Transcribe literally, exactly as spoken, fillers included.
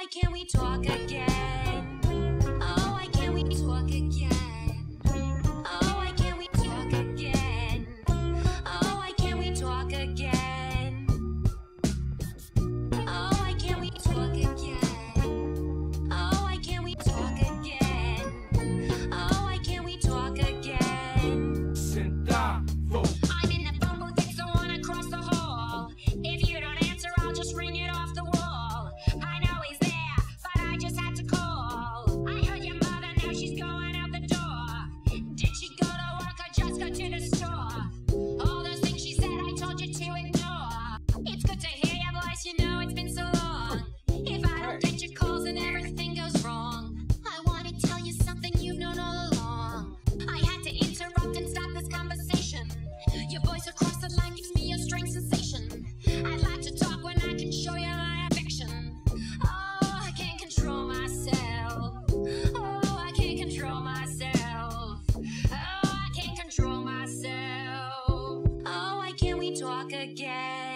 why can't we talk again? Oh, why can't we talk again? Oh, why can't we talk again? Oh, why can't we talk again? Oh, why can't we talk again? Oh, why can't we talk again? Oh, why can't we talk again? Centavo. I'm in the phone booth, it's the one across the hall. If you don't answer, I'll just ring it off the wall. I know he's there, but I just had to call. I heard your mother, now she's going out the door. Did she go to work or just go to the store? All those things she said, I told you to ignore. It's good to hear your voice, you know it's been so long. If I don't get your calls, then everything goes wrong. I want to tell you something you've known all along. I had to interrupt and stop this conversation. Your voice across the line gives me a strange sensation. I'd like to talk when I can show you my affection. Oh, I can't control myself. Oh, I can't control myself. Oh, I can't control myself. Oh, why can't we talk again?